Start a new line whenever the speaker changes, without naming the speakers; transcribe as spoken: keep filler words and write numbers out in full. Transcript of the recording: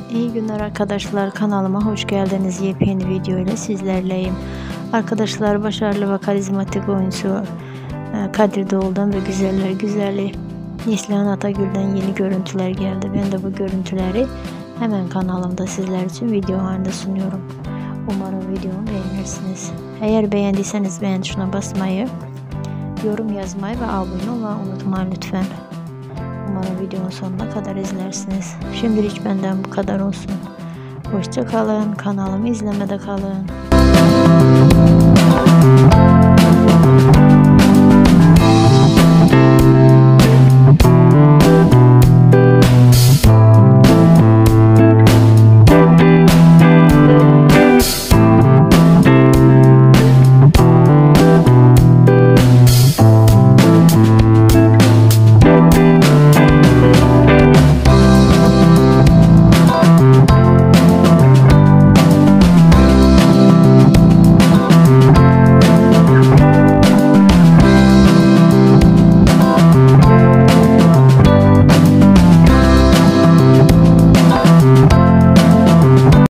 İyi günler arkadaşlar, kanalıma hoş geldiniz. Yepyeni video ile sizlerleyim. Arkadaşlar, başarılı ve karizmatik oyuncu Kadir Doğulu'dan ve güzeller güzeli Neslihan Atagül'den yeni görüntüler geldi. Ben de bu görüntüleri hemen kanalımda sizler için video halinde sunuyorum. Umarım videomu beğenirsiniz. Eğer beğendiyseniz beğen tuşuna basmayı, yorum yazmayı ve abone olmayı unutmayın lütfen. Umarım videonun sonuna kadar izlersiniz. Şimdilik benden bu kadar olsun. Hoşça kalın. Kanalımı izlemede kalın.